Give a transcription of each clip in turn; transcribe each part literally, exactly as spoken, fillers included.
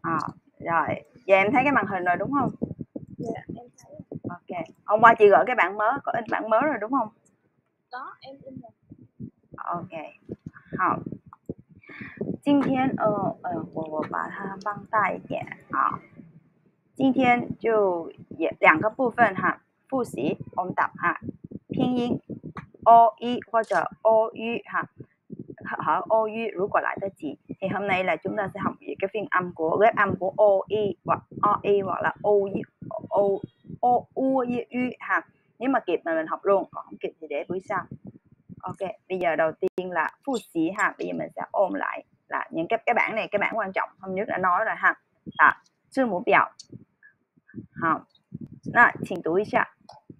À, rồi, giờ em thấy cái màn hình rồi đúng không? Dạ, em thấy. Ok, hôm qua chị gửi cái bản mới, có in bản mới rồi đúng không? Có, em in rồi. Ok, 好，今天呃呃，我我把它放大一点啊。今天就也两个部分哈，复习我们打哈，拼音 o y 或者 o u 哈，和 o u 如果来得及thì hôm nay là chúng ta sẽ học về cái phiên âm của ghép âm của o y hoặc o y hoặc là o u o o u u ha. Nếu mà kịp mà mình học luôn, còn không kịp thì để buổi sau. Ok, bây giờ đầu tiên là phụ sĩ ha, bây giờ mình sẽ ôm lại là những cái cái bảng này, cái bảng quan trọng hôm trước đã nói rồi ha. Là字母表。好，那请读一下。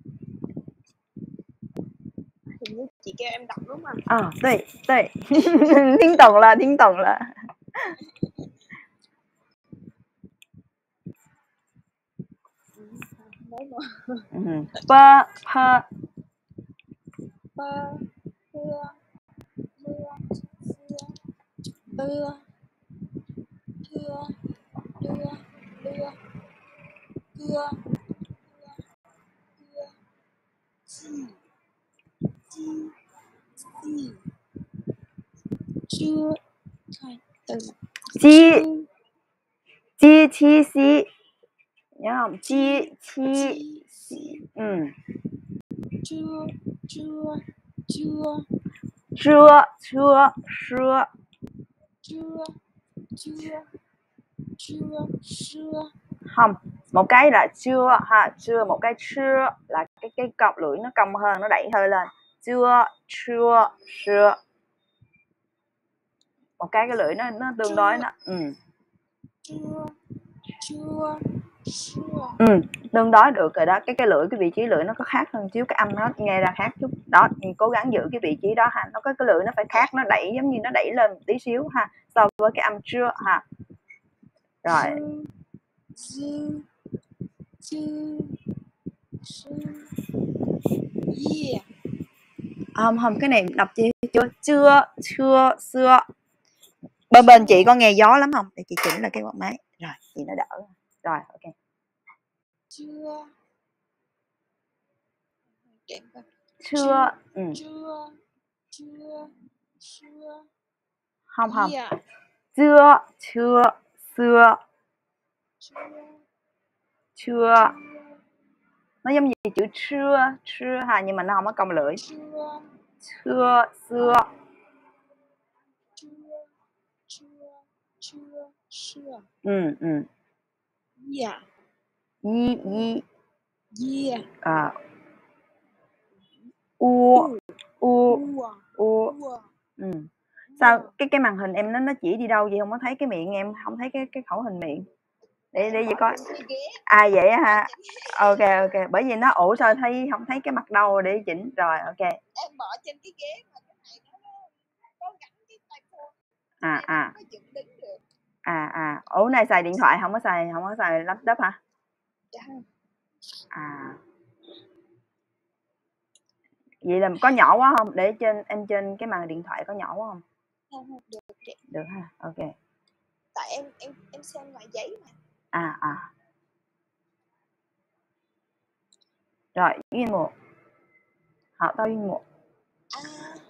Hình như chị kêu em đọc đúng không? 啊，对对，听懂了，听懂了。嗯 p p Pơ, thưa, mưa, xưa, tưa, thưa, đưa, đưa, cưa, cưa, chi, chi, chi, chưa, thôi, từ chi chi chi xí, nhớ không? Chi chi xí. Ừ. chưa, chưa, chưa, Chưa chưa chưa. chưa, chưa, chưa, chưa. Không, một cái là chưa ha, chưa, một cái chưa là cái cái cọc lưỡi nó cong hơn, nó đẩy hơi lên. Chưa chưa chưa. Một cái cái lưỡi nó nó tương đối nó ừ. Chưa, chưa, chưa. Ừ, tương đối được rồi đó. Cái cái lưỡi, cái vị trí lưỡi nó có khác hơn chiếu, cái âm nó nghe ra khác chút đó. Mình cố gắng giữ cái vị trí đó ha, nó có cái lưỡi nó phải khác, nó đẩy giống như nó đẩy lên một tí xíu ha, so với cái âm chưa ha. Rồi Dư, dư, dư, yeah. không không cái này đọc chưa chưa chưa chưa xưa. Bên bên chị có nghe gió lắm không, để chị chỉnh là cái quạt máy rồi chị nó đỡ rồi. Ok, Chưa, chưa. Ừ. chưa, chưa, chưa. Không không, Yeah. chưa chưa xưa Chưa, chưa. Nó giống như chữ chưa chưa ha, nhưng mà nó không có cong lưỡi. chưa, Chưa xưa. chưa, chưa, chưa, chưa. Ừ ừ. Yeah. Y y. Yeah. À. U u u. Ừ. Sao cái cái màn hình em nó nó chỉ đi đâu vậy, không có thấy cái miệng em, không thấy cái cái khẩu hình miệng. Để để vậy coi. À vậy á ha. Ok ok, bởi vì nó ủ sao thấy không thấy cái mặt đâu để chỉnh rồi. Ok. Em bỏ trên cái ghế mà cái này nó có gắn cái tai phone. À à. Nó dựng đứng được. À à, ủ này xài điện thoại, không có xài không có xài laptop hả? Dạ. À. Vậy là có nhỏ quá không? Để trên em trên cái màn điện thoại có nhỏ quá không? Không, được chị. Được ha. Ok. Tại em em em xem ngoài giấy mà. À à. Rồi, yên một. Họ tao yên một. A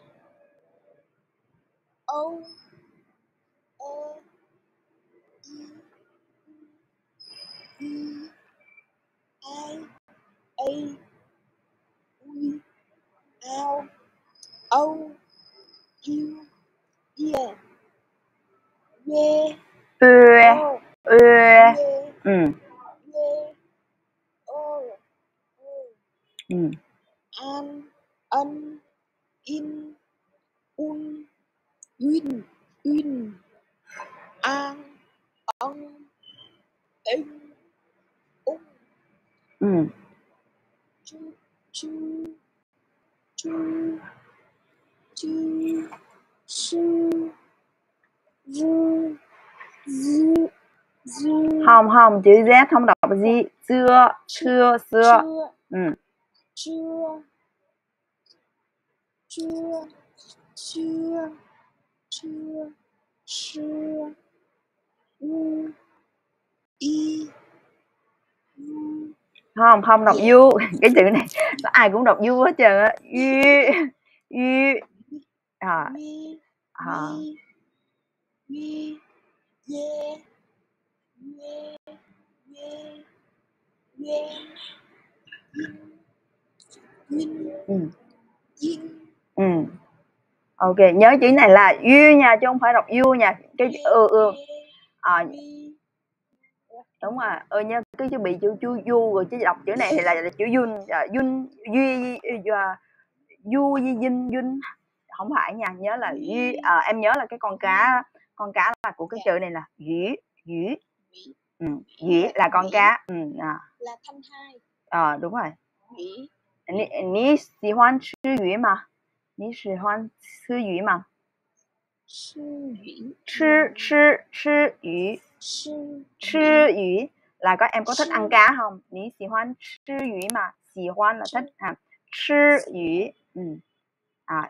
O O I I A U Ao O U Yeah. Yeah. Ue. Ue. Ừ. Yeah. O Ừ. An Ân In Un Win Win An Ân In Un. Ừ. Chu chu chu chu su du du du. Không không, chữ Z không đọc là gì. Chưa chưa xưa. Ừ. Chưa chưa chưa chưa chưa u Y. Không, không đọc Yeah. du. Cái chữ này ai cũng đọc du hết trơn á. Yu, yu. À. We. À. We. Yeah. Yeah. Yeah. Yeah. Win. Ừ. Yin. Ừ. Ok, nhớ chữ này là yu nha, chứ không phải đọc du nha. Cái ừ ừ. À, đúng rồi. Ừ, nhớ cái chữ bị chữ chu du rồi chứ đọc chữ này thì là, là chữ yun, yun duy du di dinh dinh không phải nha, nhớ là duy à, em nhớ là cái con cá con cá là của cái chữ này là dĩ dĩ ừ, dĩ là con cá ừ, à. Là thanh hai. Ờ, đúng rồi. Dĩ. Ni ni喜欢吃鱼吗？你喜欢吃鱼吗？ 吃鱼。 吃吃吃鱼。 吃吃鱼 là có em có thích ăn cá không? Ni喜欢吃鱼吗？喜欢là thích ha. 吃鱼 ừ. À,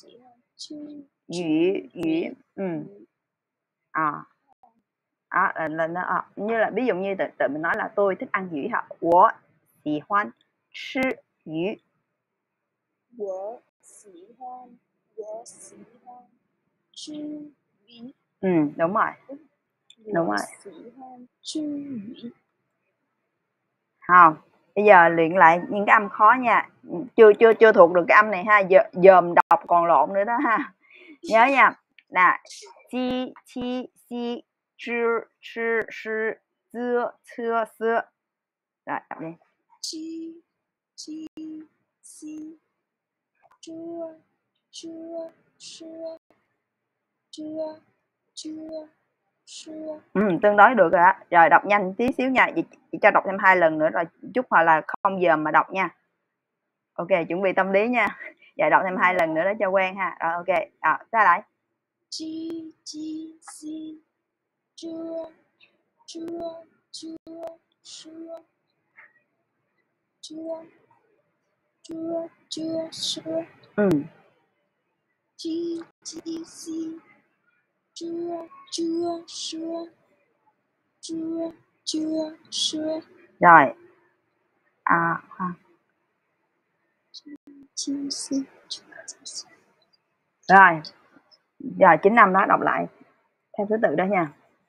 鱼鱼 ừ. À. À, là, là, là, à, như là ví dụ như tự, tự mình nói là tôi thích ăn鱼hả? 我喜欢吃鱼。 我喜欢我喜欢吃鱼。 Ừ, đúng rồi. Đúng rồi. Không, bây giờ luyện lại những cái âm khó nha. Chưa chưa chưa thuộc được cái âm này ha, giờ dòm đọc còn lộn nữa đó ha. Nhớ nha. Là chi chi si chư chư sư dư chưa sưa. Rồi đọc đi. Chi chi si chưa chưa sưa chưa chưa sưa. Ừ, tương đối được rồi á. Rồi đọc nhanh tí xíu nha. Chị, chị cho đọc thêm hai lần nữa rồi chút hoặc là không giờ mà đọc nha. Ok, chuẩn bị tâm lý nha. Giờ đọc thêm hai lần nữa để cho quen ha. Rồi ok. Rồi, ra lại. Chi chi si chưa chưa chưa sưa chưa chưa chưa sưa. Ừ. Chi chi si chưa chưa sưa chưa chưa sưa. Rồi. À, khoan. Rồi. Rồi chín năm đó đọc lại theo thứ tự đó nha.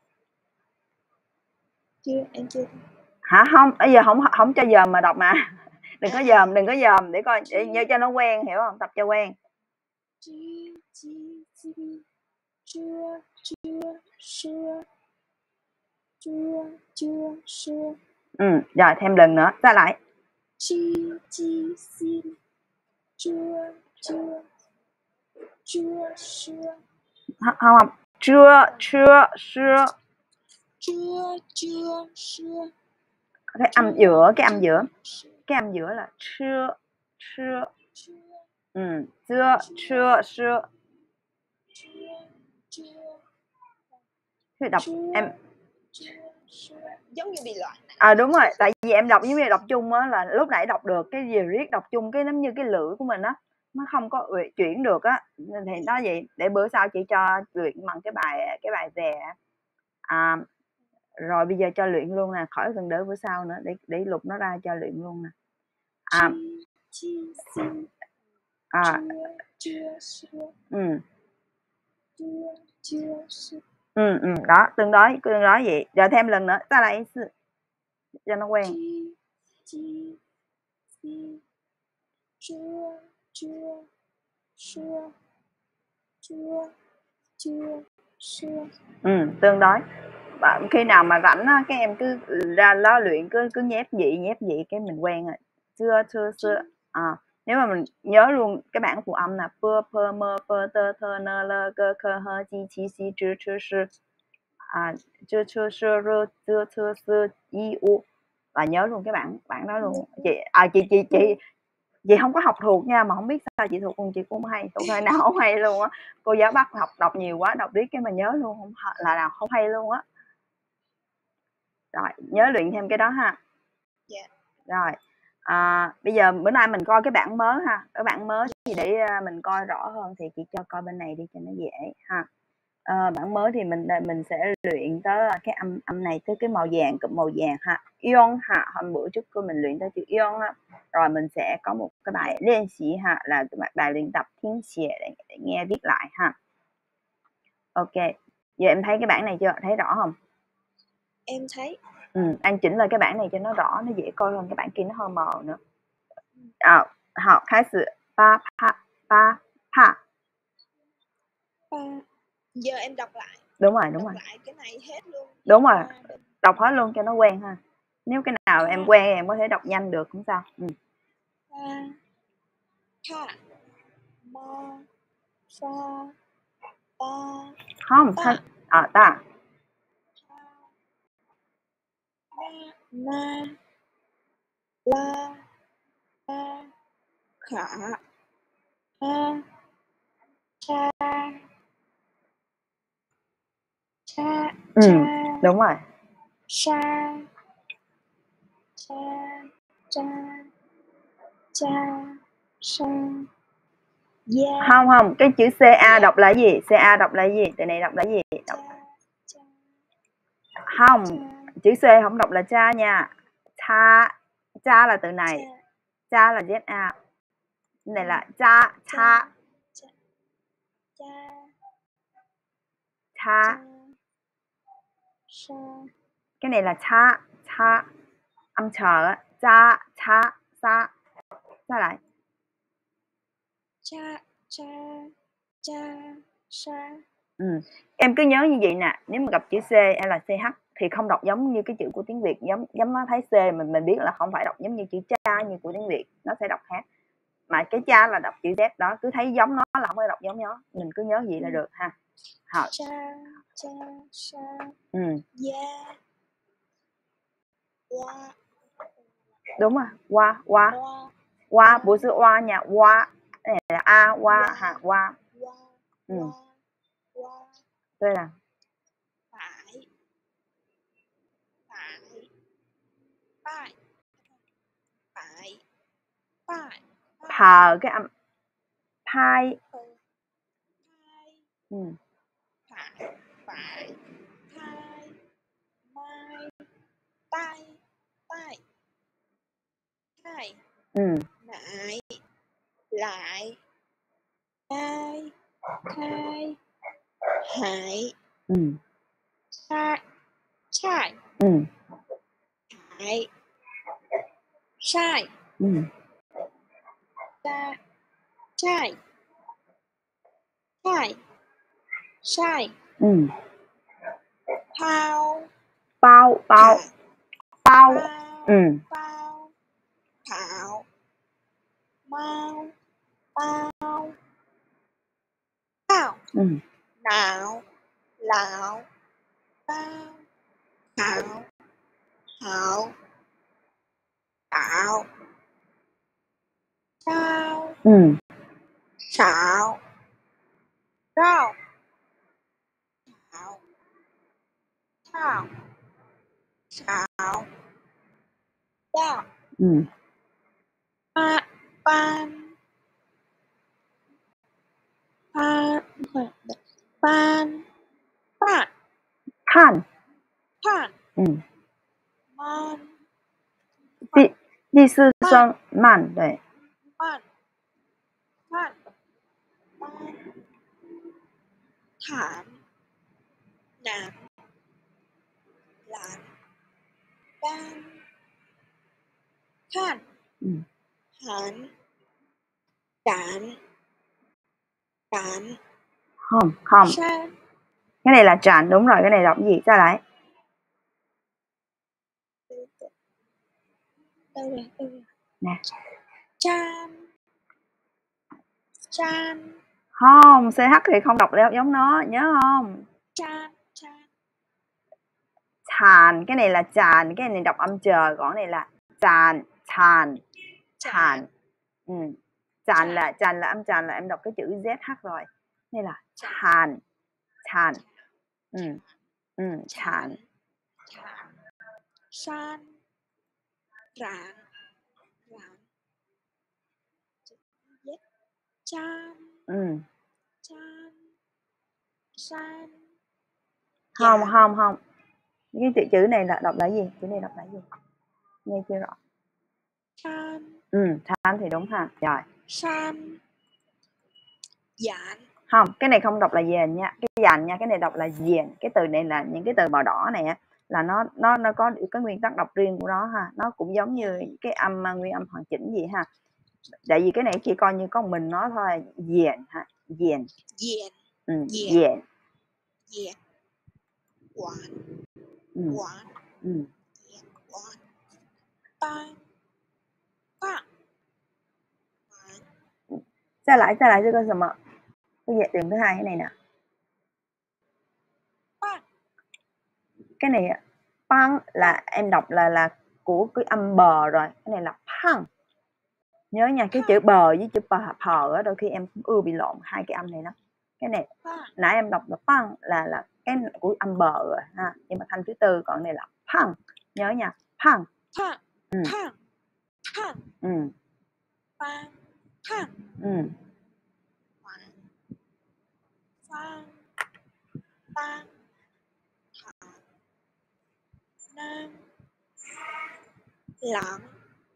Chưa, em chưa. Hả? Không, bây giờ không không cho dòm mà đọc mà. Đừng có dòm, đừng có dòm để coi để nhớ cho nó quen, hiểu không? Tập cho quen. Chưa, chưa, sưa. Chưa, chưa, sưa. Ừ, rồi thêm lần nữa, ra lại. Chi, chi, si. Chưa, chưa. Chưa, sưa. Không, không. Chưa, chưa, sưa. Chưa, chưa, sưa. Cái âm giữa, cái âm giữa. Cái âm giữa là chưa, chưa. Ừ, chưa, chưa, chưa. Thì đọc em giống như bị loạn. À đúng rồi, tại vì em đọc giống như đọc chung á, là lúc nãy đọc được cái gì riết đọc chung cái giống như cái lưỡi của mình á nó không có chuyển được á, thì đó vậy. Để bữa sau chị cho luyện bằng cái bài cái bài về à, rồi bây giờ cho luyện luôn nè, khỏi cần đợi bữa sau nữa, để để lục nó ra cho luyện luôn nè. À, à ừ. Ừ, ừ, đó, tương đối, tương đối vậy. Rồi thêm lần nữa, ta lại cho nó quen. Ừ, tương đối. Bạn khi nào mà rảnh á, các em cứ ra đó luyện, cứ cứ nhép vậy, nhép vậy cái mình quen rồi. Xưa, xưa, xưa. À, nếu mà mình nhớ luôn cái bảng phụ âm là pơ, pơ, mơ, pơ, tơ, thơ, nơ, lơ, cơ, khơ, hơ, chi, chi, si, chư, chư, sư. À, chư, chư, sư, rơ, xưa, xưa, xưa, y, u. Và nhớ luôn cái bảng bảng đó luôn. Chị à chị chị chị chị không có học thuộc nha, mà không biết sao chị thuộc, cùng chị cũng không hay, thuộc thời nào không hay luôn á. Cô giáo bắt học đọc nhiều quá, đọc riết cái mà nhớ luôn không là nào không hay luôn á. Rồi nhớ luyện thêm cái đó ha. Yeah. Rồi à, bây giờ bữa nay mình coi cái bảng mới ha, cái bảng mới thì để mình coi rõ hơn thì chị cho coi bên này đi cho nó dễ ha. Ờ, bản mới thì mình mình sẽ luyện tới cái âm âm này, tới cái màu vàng, cụm màu vàng ha. Yon ha, hôm bữa trước cô mình luyện tới chữ yon á. Rồi mình sẽ có một cái bài練习ha, là cái bài, bài luyện tập tiếng xìa để, để nghe viết lại ha. Ok, giờ em thấy cái bảng này chưa? Thấy rõ không? Em thấy. Ừ, anh chỉnh lại cái bảng này cho nó rõ, nó dễ coi hơn, cái bảng kia nó hơi mờ nữa. À, học khai sử ba pa ba pa. Pa. Giờ em đọc lại. Đúng rồi, đúng đọc rồi. lại cái này hết luôn. Đúng rồi. Đọc hết luôn cho nó quen ha. Nếu cái nào Pa. em quen em có thể đọc nhanh được cũng sao. Ừ. Pa. Tha. Ma. Sa. Ta. Không, Ta. À, ta. Na. La. La. Khả. Ha. Cha. Cha. Ừ, Cha. đúng rồi. Sa. Cha. Cha. Cha. Sa. Yeah. Không, không, cái chữ ca đọc là gì? Ca đọc là gì? Từ này đọc là gì? Đọc... Cha. Không, Cha. chữ C không đọc là cha nha. Cha, cha là từ này. Cha là Z A. Này là cha, cha. Cha. Cha. Cha. Cha. Cái này là cha, cha. Âm chờ á. Cha, cha, sa. Sao lại? Cha, cha, cha, sa. Ừ. Em cứ nhớ như vậy nè, nếu mà gặp chữ C hay là xê hát thì không đọc giống như cái chữ của tiếng Việt, giống giống nó thấy C mình mình biết là không phải đọc giống như chữ cha như của tiếng Việt, nó sẽ đọc khác. Mà cái cha là đọc chữ Z đó, cứ thấy giống nó là không phải đọc giống nó, mình cứ nhớ vậy là được ha. Hảo. Cha, cha, sa. Ừ. Yeah. Wa. Đúng rồi, qua qua Wa. qua bố sư oa nhà qua, này là a qua ha qua. Wa. Ừ. Wa. Đây là Phải. Phải. Phải. Phải. Phải. thờ cái âm phai. Phải. Ừ. Phải. Phải. Hai. Mai. Tai. Tai. Hai. Ừ. Lại. Lại. Hai. Khai. Hại. Ừ. Sai. Sai. Ừ. Hại. Sai. Ừ. Sai. Sai. Sai. Sai. Ừ. Thao. Bao bao bao. Ừ. Bao. Thảo. Mau. Bao. Thảo. Ừ. Nào. Lão. Bao. Thảo. Thảo. Tạo. Sao. Ừ. Xạo. Rau. Xạo. Thảo. Xạo. Đao. Ừ. Pa. Pan. Pa. Pan. Pan. Pan. Pan. Ừ. Man. 第第四声慢，对。 Man. Man. Man. Thảm. Nạm. Lạm. Can. Khan. Ừ. Hán. Cản. Cản. Không, không. San. Cái này là tràn, đúng rồi, cái này đọc gì? Sao lại? Đâu rồi, đâu rồi. Nè. Chan. Chan. Không, xê hát thì không đọc giống nó, nhớ không? Chan. Chan. Chàn, cái này là chàn, cái này đọc âm chờ, còn cái này là chàn, chàn, chàn. Ừ. Chàn là chàn là âm chàn là em đọc cái chữ zh rồi. Đây là chàn, chàn. Ừ. Ừ, chàn. San. Rạn. Rạn. Chan. Ừ. Chan. san, Không, dạn, không, không. Cái chữ, chữ này là đọc là gì? Chữ này đọc là gì? Nghe chưa rõ. san, Ừ, san thì đúng ha. Rồi. san, dạn. Không, cái này không đọc là dền nha. Cái dàn nha, cái này đọc là dền. Cái từ này là những cái từ màu đỏ này á, là nó nó nó có cái nguyên tắc đọc riêng của nó ha. Nó cũng giống như cái âm nguyên âm hoàn chỉnh gì ha. Tại vì cái này chỉ coi như có một mình nó thôi, dền ha, dền. Dện, Ừ, dện, dền. dện, quản, Ừ, quản, ừ. dện, quản, ban, bạn, quản, Sao lại, sao lại cho con什么? Tôi dạy từ thứ hai cái này nè. bạn. Cái này pan là em đọc là là của cái âm bờ rồi. Cái này là pan. Nhớ nha, cái chữ bờ với chữ bờ phờ á, đôi khi em cũng ưa bị lộn hai cái âm này lắm. Cái này nãy em đọc là pan là là cái của âm bờ rồi ha, nhưng mà thanh thứ tư, còn này là pan. Nhớ nha, pan. Pan, Ừ. pan, pan, Ừ. pan, pan, Ừ. quản, phan, pan, thả, nan, lặng,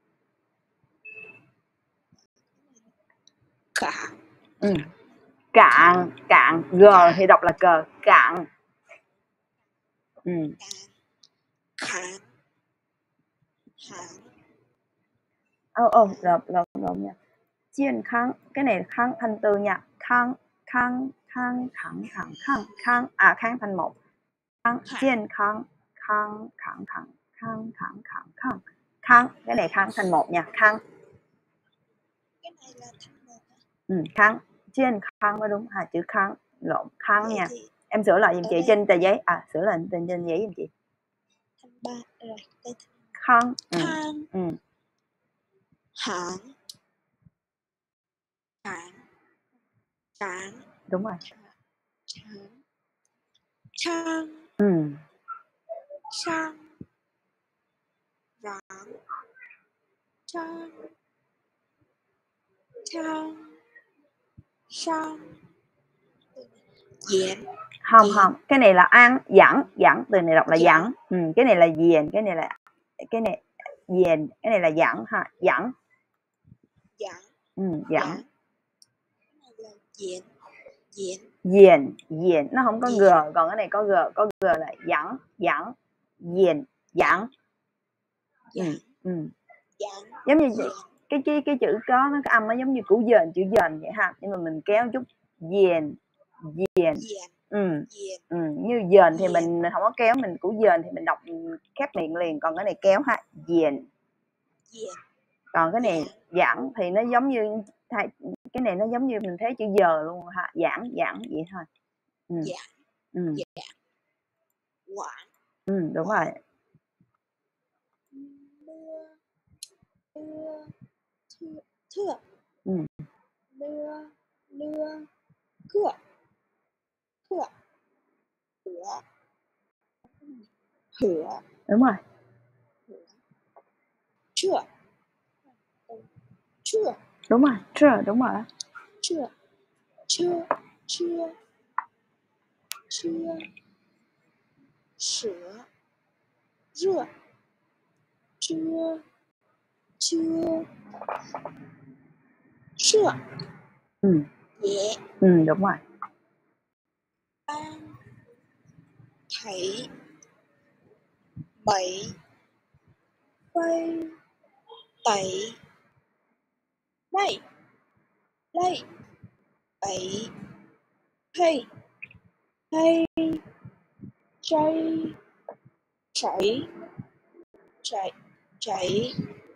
cả. Ừ. Cạn, cạn, g thì đọc là cờ, cạn. Ừ. Kháng, hãng. Ô ô, lộn lộn lộn nha. Chiên kháng, cái này kháng thanh tư nha. Kháng, kháng, kháng, kháng, kháng, kháng, kháng, à kháng thanh một. Kháng, chiên kháng, kháng, kháng, kháng, kháng, kháng, kháng, kháng, kháng, cái này kháng thanh một nha. Kháng. Cái này là thanh một hả? Ừ, kháng, chiên kháng mới đúng ha, chữ kháng lộn kháng Vậy nha. thì Em sửa lại giùm ở chị đây trên tờ giấy, à sửa lại trên trên giấy giùm chị. thanh ba rồi, đây Kháng. Ừ. khang, Ừ. hãng, cản, cản, Đúng rồi. tráng, trang, Ừ. sang, ráng, trang, trang, sang, diễn, Không diễn, không, cái này là ăn dẫn, dẫn từ này đọc là dẫn. dẫn. Ừ, cái này là diền, cái này là cái này diền, cái này là dẫn ha, dẫn. Dẫn, Ừ, dẫn. dẫn. Cái này là diễn, diễn, Diền, diền, nó không có Diền. g, còn cái này có g, có g là dẫn, dẫn, diền, dẫn. Ừ, dẫn, ừ. dẫn, Giống như diễn, cái cái cái chữ có nó cái âm nó giống như củ dền, chữ dền vậy ha, nhưng mà mình kéo chút diền, diền. diễn, Ừ. diễn, Ừ, như dền thì Diền. mình không có kéo, mình củ dền thì mình đọc khép miệng liền, còn cái này kéo ha, diền. diễn, Còn cái này Giảng. giảng thì nó giống như thay, cái này nó giống như mình thấy chữ giờ luôn ha, giảng giảng vậy thôi. Ừ. Giảng, Ừ. giảng, quản, Ừ, đúng rồi. mưa, mưa, thưa, thưa, Ừ. mưa, mưa, cửa, cửa, cửa, cửa, Đúng rồi. chưa, chưa, Đúng rồi. Chưa, đúng rồi. chưa, chưa, chưa, chưa, sửa, rửa, chưa, chưa, sửa, Ừ. nhẹ, Ừ, đúng rồi. ban, thấy, bảy, vây, tẩy, đây, đây, bảy, hay, hay, chay, chảy, chạy, chảy,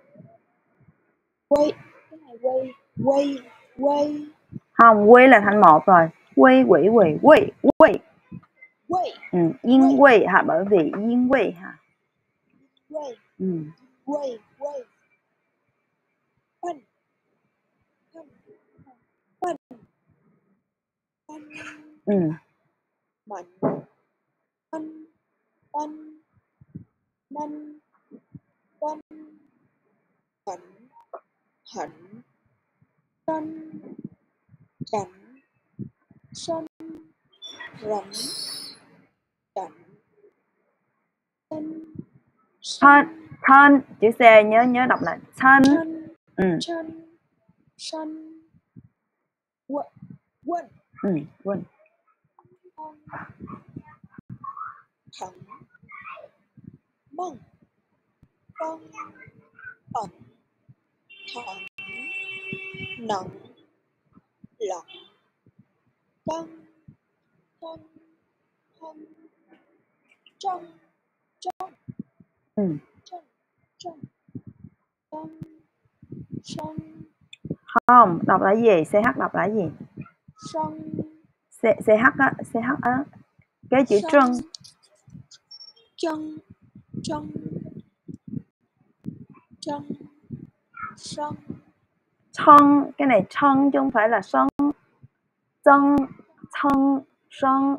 quay, cái này quay, quay, quay, Không, quy là thành một rồi. Quy quỷ quỷ quy quy. quay, Ừ, yên quy ha, bởi vì yên quy ha. quay, Ừ. quay, quay, phân, phân, phân, phân, Ừ. mẫn, phân, phân, nân, phân, phấn, hẳn, tân, chắn, xuân, rảnh rảnh thân Thân, thân, chữ C nhớ nhớ đọc lại thân. chân Ừ. chân sân quận quận Ừ, quên. thẳng mông con ẩn thẳng nặng lặng căng căng hăng trong trong Ừ. trong trong căng sông Không, đọc là gì? xê hát đọc là gì? sông C, CH á, CH á. Cái chữ trân. chân chân chân sông Thân, cái này thân chứ không phải là sân. Chân, thân, sân.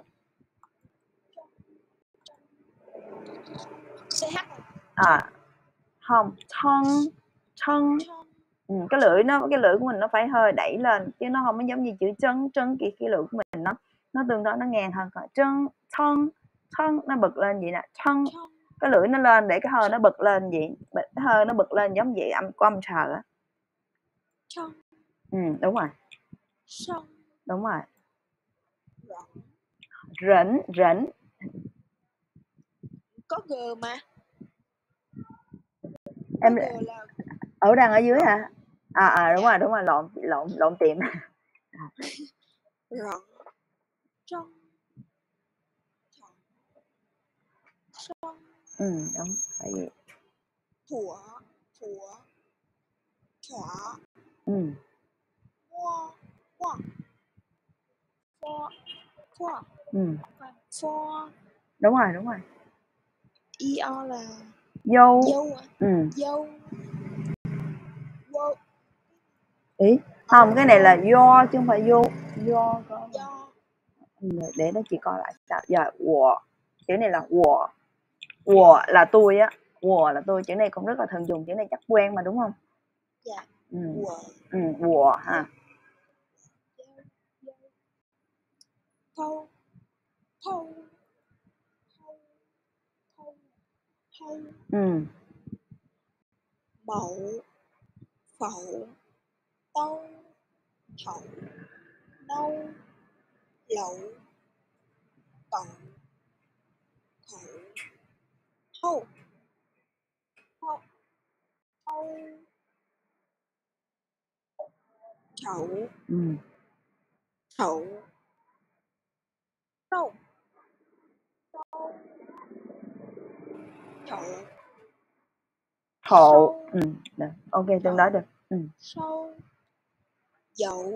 xê hát À, không, thân, thân. Ừ, cái lưỡi nó cái lưỡi của mình nó phải hơi đẩy lên chứ nó không có giống như chữ chân chân kia, cái lưỡi của mình nó nó tương đối nó ngang hơn. Còn chân thân thân nó bật lên vậy nè, thân cái lưỡi nó lên để cái hơi nó bật lên vậy, cái hơi nó bật lên giống vậy âm của âm sờ á. Ừ, đúng rồi, sông đúng rồi. Rỉnh rỉnh có g mà em có g là ở đang ở dưới hả? À à đúng rồi đúng rồi lộn lộn lộn tiệm. rộng trong thẳng sông Ừ đúng phải gì. thủa thủa thỏa Ừ. hoa hoa pho pho Ừ. pho Đúng rồi đúng rồi. io là Dâu. dâu à? Ừ. dâu dâu Ý không, cái này là do chứ không phải vô. Do có do ừ, để nó chỉ coi lại sao giờ. Wo chữ này là wo. Wo là tôi á, wo là tôi, chữ này cũng rất là thường dùng, chữ này chắc quen mà đúng không? dạ Ừ. của Ừ, wo ha. thâu thâu thâu thâu thâu Ừ. mậu phậu tâu thậu nâu lậu cậu thậu thâu thâu thâu thậu Ừ. thậu thâu thậu Thộ. Ừ. Được. Ok tương đối được. Ừ. sâu dậu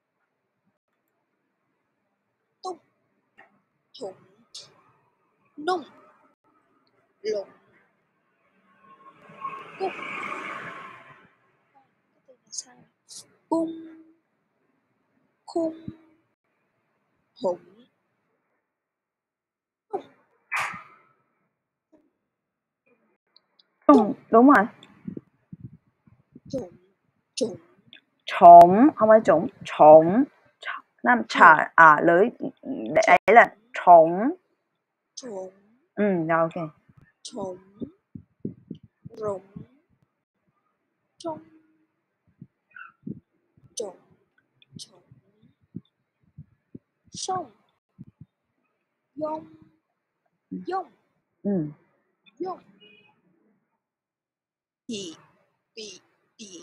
túc thủng nung lục cúc cái từ này sai cung khung hủng Ừ, đúng rồi. trụng trụng Trộn không phải trũng, trộn. Nam trà à lưỡi để là trộn. trụng Ừ rồi ok. trụng rụng trung trụng trụng sông dông dông Ừ. dông thị bị bị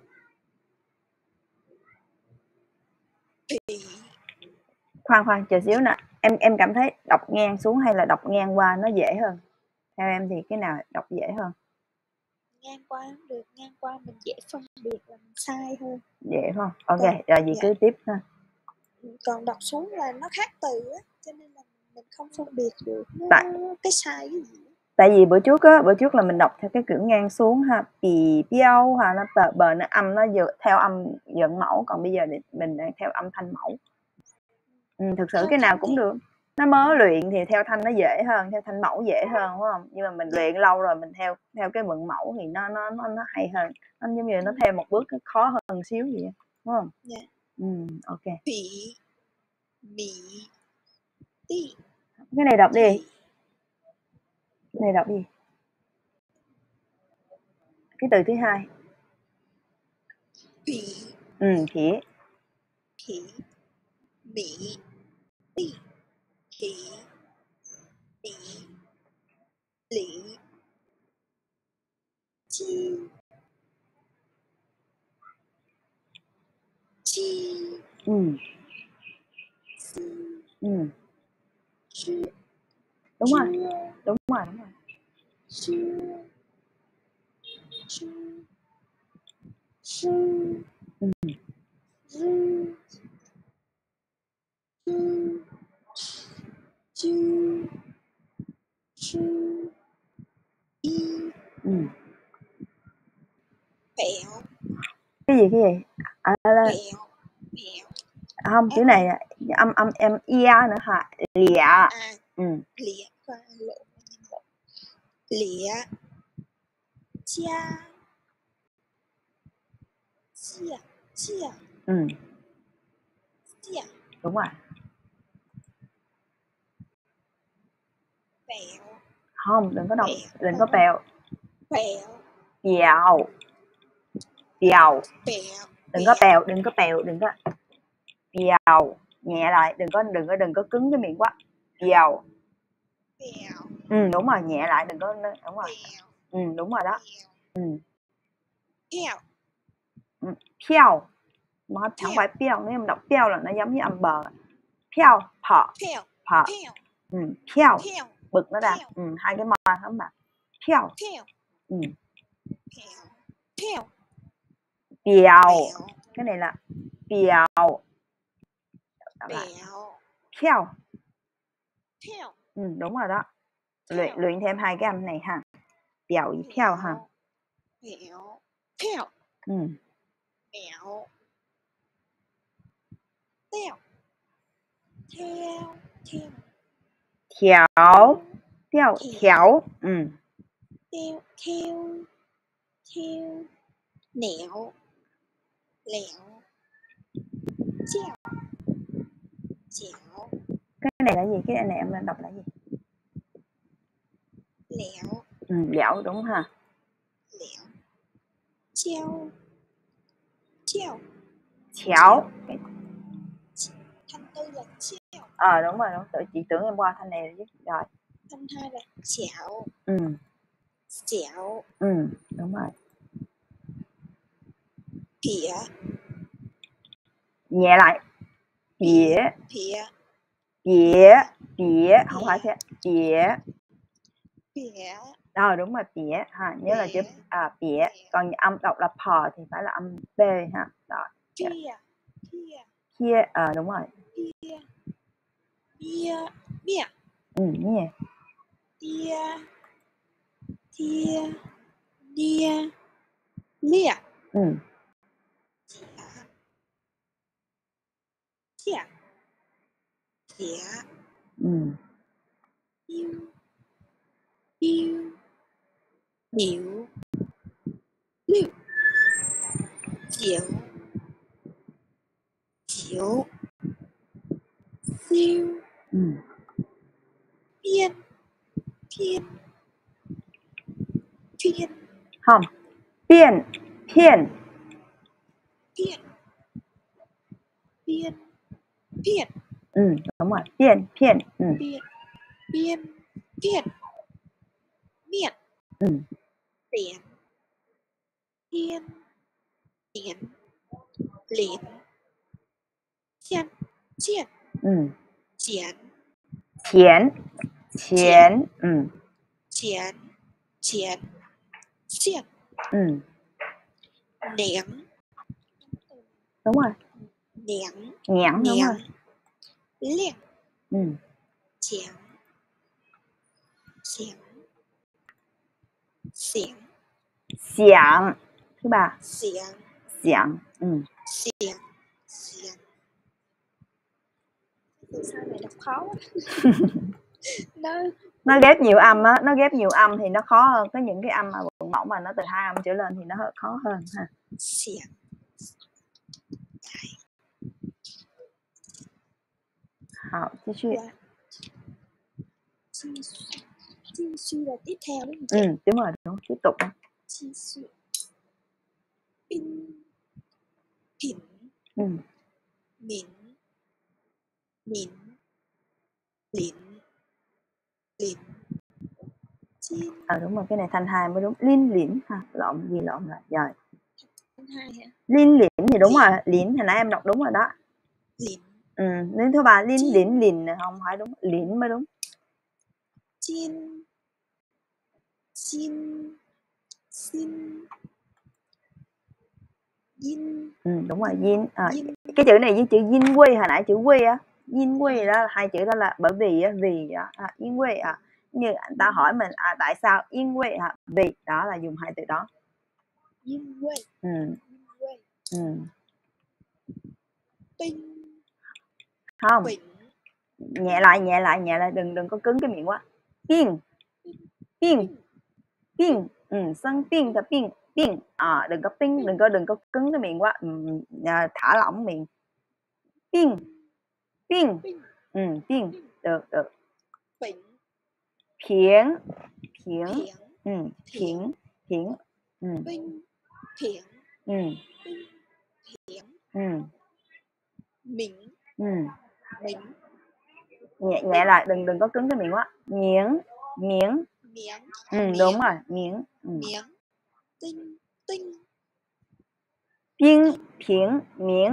bị Khoan khoan chờ xíu nè, em em cảm thấy đọc ngang xuống hay là đọc ngang qua nó dễ hơn? Theo em thì cái nào đọc dễ hơn? ngang qua được, ngang qua mình dễ phân biệt là mình sai hơn. Dễ không? Ok, Còn, rồi vậy dạ. cứ tiếp ha. Còn đọc xuống là nó khác từ á, cho nên là mình không phân biệt được nó, Tại cái sai cái gì. tại vì bữa trước á, bữa trước là mình đọc theo cái kiểu ngang xuống ha, bì biao ha, nó bờ, bờ nó âm nó vừa theo âm dẫn mẫu, còn bây giờ mình đang theo âm thanh mẫu. Ừ, thực sự Theo cái nào thanh cũng thì được. Nó mới luyện thì theo thanh nó dễ hơn, theo thanh mẫu dễ hơn đúng không? Nhưng mà mình luyện lâu rồi mình theo theo cái vựng mẫu thì nó nó nó nó hay hơn. Nó giống như nó theo một bước khó hơn xíu vậy, đúng không? dạ. Ừ, ok. Bị mị Đi. Cái này đọc đi. Đi. Cái này đọc đi. Cái từ thứ hai. Bỉ. Ừ, khỉ. Khỉ. Bỉ. Bỉ. Khỉ. Bỉ. Lỉ. Chi. Chi. Ừ. Ừ. Chi. Đúng rồi. Đúng rồi, đúng rồi. Chi. Chi. Chi. Ừ. Dư. Dư. Dư. Dư. Y. Ừ. Bẹo. Cái gì cái gì? À, là... Bẹo. Bẹo. Không, chữ này âm âm em ia nữa hả? Lịa. À. Ừ. Lịa. Qua lộn. Lịa. Cha. Chia. Chia. Ừ. Chia. Đúng rồi. Bẹo. Không, đừng có đọc, Bẹo. đừng có bèo. Bẹo. Bèo. Bèo. Bẹo. Đừng có bèo, đừng có bèo, đừng có bèo. Nhẹ lại, đừng có đừng có đừng có cứng cái miệng quá. Bèo. Bẹo. Ừ, đúng rồi, nhẹ lại, đừng có, đúng rồi. Bẹo. Ừ, đúng rồi đó. Ừ. Heo. Ừ. Piao. Mà không Piao. phải piao, nếu em đọc piao là nó giống như âm bờ. Piao, phở, Piao. phở. Piao. Ừ, piao. Piao. Bực nó ra. Piao. Ừ, hai cái mò lắm mà. Piao. Piao. Ừ. Piao. Piao. Piao. Bẹo. Cái này là piao. Bẹo. Piao. Piao. Ừ, đúng rồi đó. Luyện luyện thêm hai cái âm này ha. Piao với piao ha. Bẹo. Piao. Ừ. Bẹo. Teo. Theo. Theo. Thiểu. Thiểu. Thiểu. Ừ. Theo. Theo. Theo. Nẻo. Lẻo. Chèo. Chéo. Cái này là gì? Cái này em đọc là gì? Lẻo. Ừ, lẻo đúng ha. Lẻo. Treo. Treo. Chéo. Thanh tư là treo. Ờ à, đúng rồi, đúng. Tự chị tưởng em qua thanh này rồi chứ. Rồi. Thanh hai là chéo. Ừ. Chéo. Ừ, đúng rồi. Pỉa. Nhẹ lại. Pỉa. Pỉa. Pỉa. Pỉa. Không phải thế. Pỉa. Pỉa. Ờ đúng rồi, pỉa ha. Nhớ là chữ à, pỉa. Còn âm đọc là phò thì phải là âm B ha. Rồi. Pia. Pia. Kia. Ờ à, đúng rồi. Pia. Pia. Bia. Ừ, nghe. Tia. Tia. Lia. Lia. Ừ. Chĩa. Chĩa. Ừ. Yêu. Yêu. Hiểu. Lưu. Chiếu. Chiếu. Siêu. Ừ. Phiên. Phiên. Phiên. Không. Biên. Phiên. Phiên. Phiên. Phiên. Ừ, đúng rồi. Phiên. Phiên. Ừ. Phiên. Phiên. Phiên. Miệng. Ừ. Tiền. Thiên. Tiền. Liền. Chiên. Chiên. Ừ. Chiên. Chién. Chién. Ừ. Chiên. Chiên. Chiên. Ừ. Nén. Đúng rồi. Nén. Nhẽn đúng rồi. Liền. Ừ. Chén. Chén. Xiển. Xiảng. Thứ ba. Xiển. Xiảng. Ừ. Xiển. Xiển. Sao này đọc khó quá. nó Nó ghép nhiều âm á, nó ghép nhiều âm thì nó khó hơn. Có những cái âm mà vựng mẫu mà nó từ hai âm trở lên thì nó khó hơn ha. Xiển. Hảo, 继续。 Chi suy. Chi suy là tiếp theo đúng không chị? Ừ, đúng rồi, đúng, tiếp tục. Chi suy. Pin. Pin. Ừ. Mịn. Mịn. Lịn. Lịn. Chin. À, đúng rồi, cái này thanh hai mới đúng. Liên liễn ha, lộn gì lộn rồi. Rồi. Thanh hai hả? Liên liễn thì đúng Liễn. rồi, liễn hồi nãy em đọc đúng rồi đó. Liễn. Ừ, đến thứ ba liên Chin. liễn liễn không phải đúng, liễn mới đúng. Chin. Chin. Xin. Yin. Ừ, đúng rồi, yin. À, Yin. cái chữ này với chữ yin quy hồi nãy chữ quy á, yin quy đó là hai chữ đó là bởi vì á, vì đó, à, yin quy à. Như anh ta hỏi mình à, tại sao yin quy à, vì đó là dùng hai từ đó. Yin quy. Ừ. Yin quy. Ừ. Pin. Không. Pin. Nhẹ lại, nhẹ lại, nhẹ lại, đừng đừng có cứng cái miệng quá. Pin. Pin. Pin. Ừ, sân pin là pin. Pin. À, đừng có pin, đừng có đừng có cứng cái miệng quá. Ừ, thả lỏng miệng. Pin. Pin. Ừ, pin. Được, được. Pin. Phiến. Phiến. Phiến. Ừ, phiến. Phiến. Ừ. Pin. Phiến. Ừ. Pin. Phiến. Ừ. Mịn. Ừ. Mịn. Nhẹ nhẹ lại, đừng đừng có cứng cái miệng quá. Miếng. Miếng. Miếng. Ừ, Miếng. đúng rồi, miếng. Ừ. Miếng. Tinh. Tinh. Pin. Phiến. Miếng.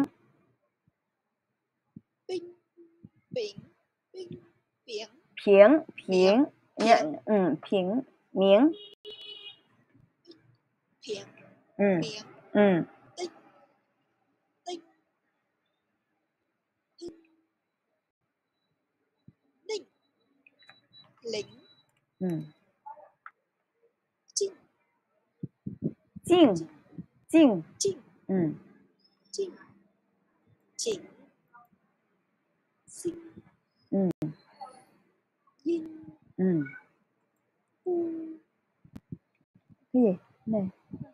Pin. Phiến. Pin. Phiến. Phiến. Miếng. Phiến. Nhận. Ừ, phiến. Miếng. Phiến. Ừ. Miếng. Ừ. Tinh. Tinh. Tinh. Đinh. Lính. Ừ. Chinh. Chinh. Chinh. Chinh. Ừ. Chinh. Chỉnh. Sinh. Ừ. Yin. Ừ. U. Cái gì? Này.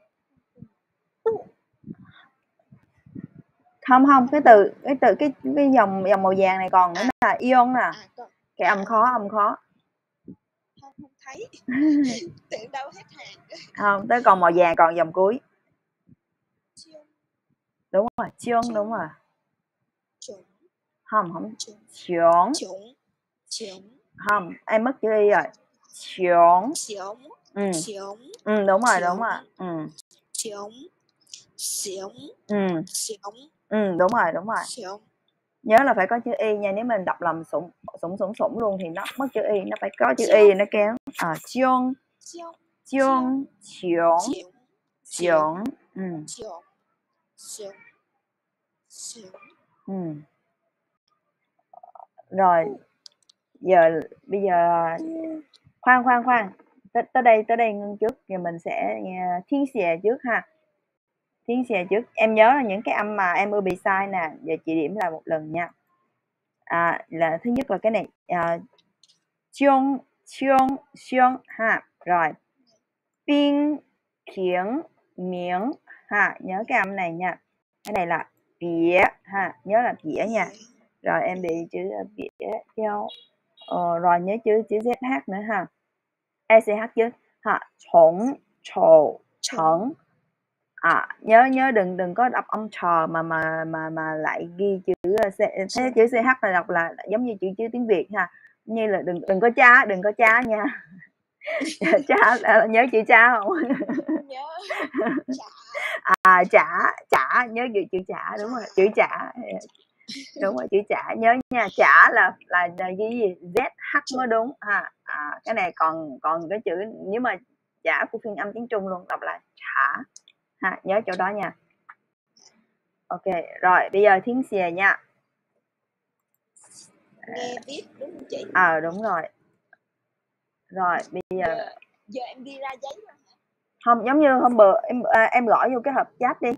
Không không, cái từ cái từ cái cái dòng dòng màu vàng này còn nữa À. là ion nè. À, con. Cái âm khó, âm khó. Không, không thấy. Tưởng đâu hết hàng. Không, tới còn màu vàng còn dòng cuối. Chiêu. Đúng rồi, chion đúng rồi. Trống. Không, không. Trống. Chion. Trống. Trống. Không, em mất chữ y rồi. Chion. Trống. Ừ. Trống. Ừ, đúng rồi, đúng Trống. rồi. Ừ. Trống. Trống. Ừ. Trống. Ừ, đúng rồi, đúng rồi. Trống. Nhớ là phải có chữ y nha, nếu mình đọc lầm sủng sủng sủng sủng luôn thì nó mất chữ y, nó phải có chữ y nó kéo. À, chion. Chiêu. Chion. Chion. Chiếu. Chion. Ừ. Chiếu. Chiếu. Chiếu. Ừ. Rồi, giờ bây giờ khoan khoan khoan. Tới, tới đây tới đây ngưng trước, rồi mình sẽ uh, thiên xìa trước ha. Thiên xìa trước. Em nhớ là những cái âm mà em ưa bị sai nè, giờ chị điểm lại một lần nha. À, là thứ nhất là cái này à, chiong chiong chiong ha. Rồi. Pin phiến miếng ha, nhớ cái âm này nha. Cái này là bỉa ha, nhớ là bỉa nha. Rồi em bị chữ bỉa theo ờ, rồi nhớ chữ chữ zh nữa ha. ech chứ ha. Trống trầu trống. À, nhớ nhớ đừng đừng có đọc âm trò mà mà mà mà lại ghi chữ thế chữ ch là đọc là giống như chữ chữ tiếng Việt ha. Như là đừng đừng có chá, đừng có chá nha. Chá là nhớ chữ chá không? Nhớ. Chả. À, chả chả nhớ chữ chữ chả, đúng rồi, chữ chả. Đúng rồi, chữ chả nhớ nha. Chả là là, là ghi gì? zh mới đúng ha. À, cái này còn còn cái chữ nếu mà chả của phiên âm tiếng Trung luôn đọc là chả ha, nhớ chỗ đó nha. Ok, rồi bây giờ thiến xìa nha. Nghe viết đúng không chị? Ờ à, đúng rồi. Rồi bây giờ giờ, giờ em đi ra giấy rồi hả? Không, giống như hôm bữa em à, em gõ vô cái hộp chat đi.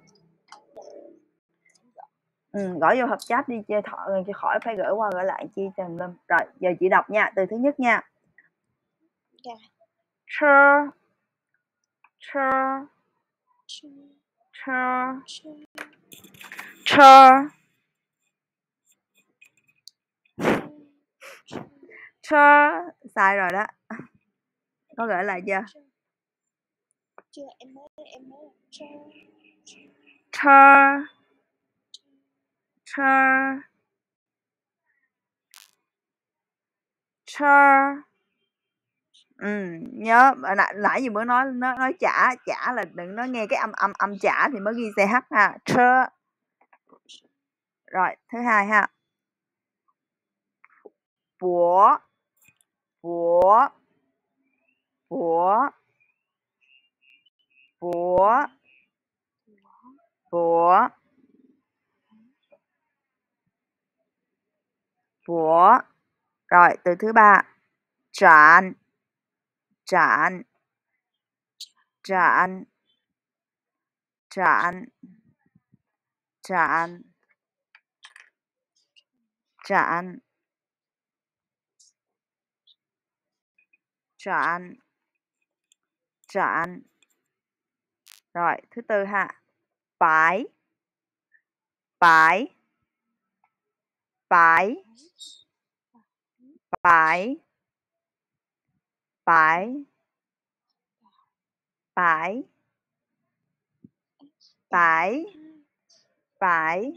Ừ, gõ vô hộp chat đi chơi thọ khỏi phải gửi qua gửi lại chi tùm lum. Rồi giờ chị đọc nha, từ thứ nhất nha. Yeah. Chơ chơ chơ chơ chơ sai rồi đó. Có gửi lại chưa? Chưa, em mới em mới cho. Thơ. Thơ. Thơ. Ừ, nhớ nãy, nãy gì mới nói nói nói chả chả là đừng nói nghe cái âm âm âm chả thì mới ghi ch ha. Thơ. Rồi, thứ hai ha. Bố. Bố. Bố. Bố. Bố. Bố. Rồi, từ thứ ba. Tràn. Tràn. Tràn. Tràn. Tràn. Tràn. Tràn. Tràn. Rồi, thứ tư ha. Bãi. Bãi. Bãi. Bãi. Bãi. Bãi. Bãi. Bãi.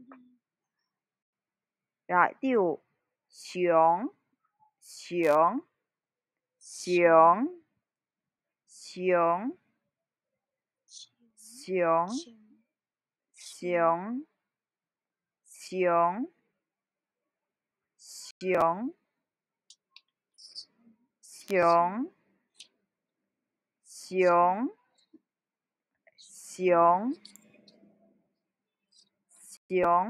Rồi, tiêu. Xiong. Xiong. Xiong. Xiong. Xiong. Xiong. Xiong. Xiong. Xiong. Xiong. Xiong. Xiong.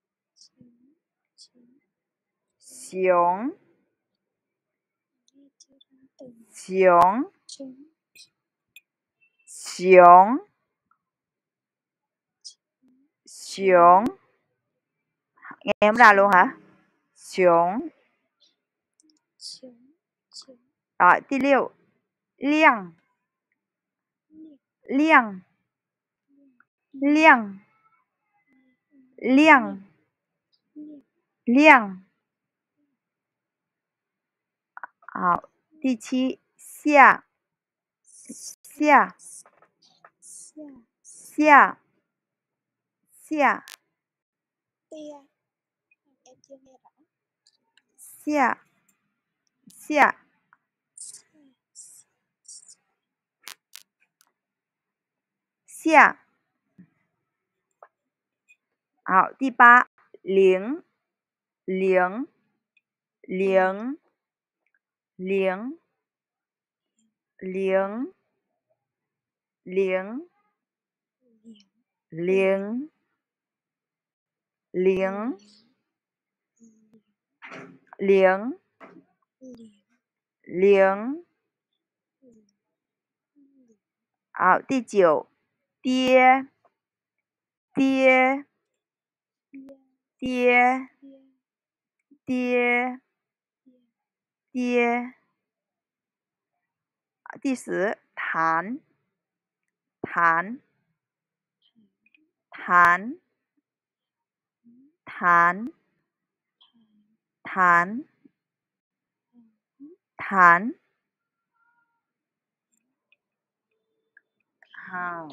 Xiong. Xiong. Xiong. Xiong. Nghe không ra luôn hả? Xiong. Rồi, thứ liêu. Liang. Liang. Liang. Liang. Liang. Hảo, thứ chín. Xia. Xia. Xia. Xia. Tia. Em chưa nghe rõ. Xia. Xia. Xia. Hảo, thứ ba. Liếng. Liếng. Liếng. Liếng. Liếng. Liếng. Liếng. Liếng. Liếng. Liếng. Hảo, thứ chín. Tia. Tia. Tia. Tia. Tia. Thứ mười. Thán. Thán. Thán. Thán. Thán. Thán. Hào.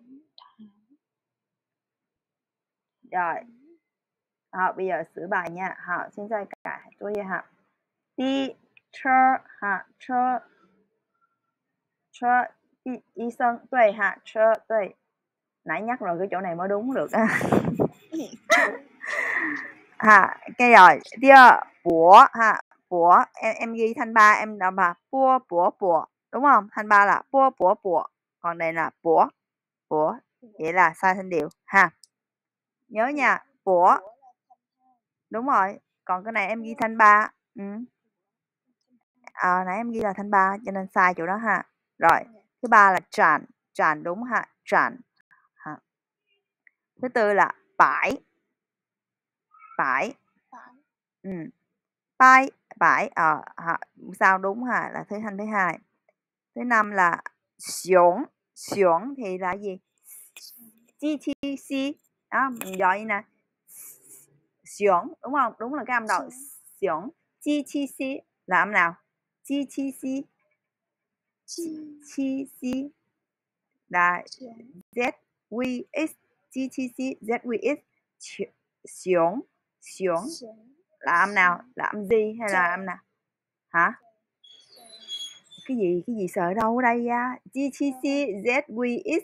Rồi. Hào, bây giờ sửa bài nha. Hào, xin chào cả tôi nha hào. Đi chơ ha chơ chơ y, y sân tuệ ha chơ tuệ. Nãy nhắc rồi cái chỗ này mới đúng được á. Ha, cái rồi. Tiếp bố ha, bố em em ghi thanh ba em đọc là bố bố bố, đúng không? Thanh ba là bố bố bố, còn đây là bố bố, vậy là sai thanh điệu ha. Nhớ nha, bố. Đúng rồi, còn cái này em ghi thanh ba. Ừ. À, nãy em ghi là thanh ba cho nên sai chỗ đó ha. Rồi, thứ ba là tràn, tràn đúng ha, tràn. Ha. Thứ tư là bãi. Bãi. Ừ. Bãi, bãi ờ à, sao đúng ha, là thứ thanh thứ hai. Thứ năm là xiong, xiong thì là gì? Chi chi si. Đó, mình gọi như nè. Xiong, đúng không? Đúng là cái âm đầu xiong. Chi chi si là âm nào? Chi chi si. chi Chi si là xiển Z W X. Chi chi si Z W X. Xiong. Xiong xiển là âm nào? Là âm gì hay là âm nào? Hả? Cái gì? Cái gì sợ đâu ở đây á? Chi chi si Z W X.